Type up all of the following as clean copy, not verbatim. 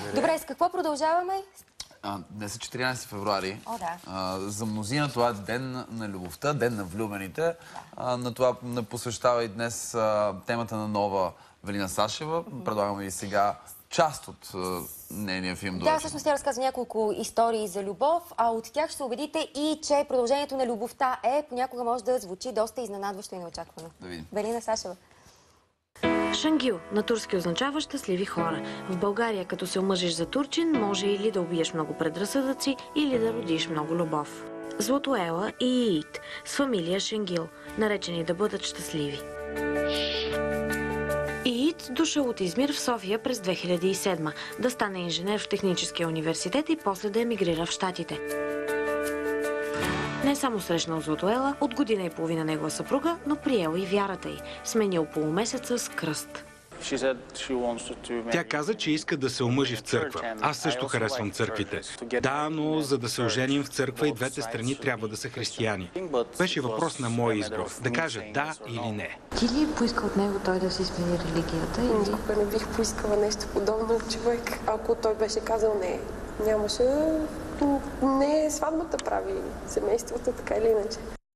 Добре, с какво продължаваме? Днес е 14 февруари. О, да. За мнозина това е ден на любовта, ден на влюбените. На това не посвещава и днес темата на нова Велина Сашева. Предлагаме ви сега част от нейния филм. Да, всъщност тя разказва няколко истории за любов, а от тях ще се убедите и, че продължението на любовта понякога може да звучи доста изненадващо и неочаквано. Да видим. Велина Сашева. Шангил на турски означава щастливи хора. В България, като се омъжиш за турчин, може или да убиеш много предразсъдъци, или да родиш много любов. Златоела и Иит с фамилия Шангил, наречени да бъдат щастливи. Иит дошъл от Измир в София през 2007 да стане инженер в Техническия университет и после да емигрира в Щатите. Не само срещнал Златоела, от година и половина негова съпруга, но приел и вярата й. Сменил полумесеца с кръст. Тя каза, че иска да се омъжи в църква. Аз също харесвам църквите. Да, но за да се оженим в църква и двете страни трябва да са християни. Беше въпрос на мой избор. Да кажа да или не. Ти ли поиска от него той да си смени религията? Никога не бих поискала нещо подобно от човек. Ако той беше казал не, нямаше. Не сватбата прави семейството, така или иначе.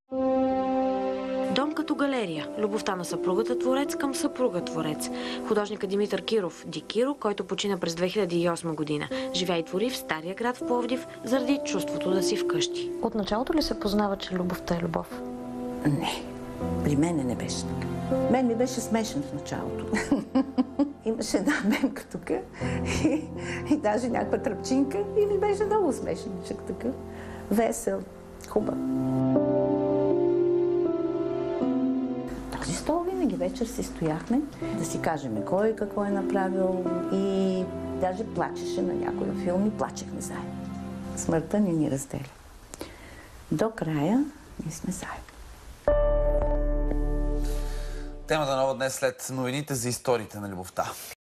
Дом като галерия. Любовта на съпругата творец към съпруга творец. Художникът Димитър Киров, Ди Киро, който почина през 2008 година. Живя и твори в Стария град в Пловдив, заради чувството да си вкъщи. От началото ли се познава, че любовта е любов? Не. При мене не беше така. Мен ми беше смешен в началото. Имаше една мемка тук и даже някаква тръпчинка и ми беше много смешничък така. Весел, хубав. Този стол винаги вечер си стояхме да си кажем кой какво е направил и даже плачеше на някои филми, плачехме заедно. Смъртта ни разделя. До края ние сме заедно. Темата нова днес след новините за историите на любовта.